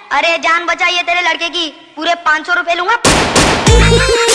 अरे जान बचाइए तेरे लड़के की, पूरे 500 रुपए लूंगा।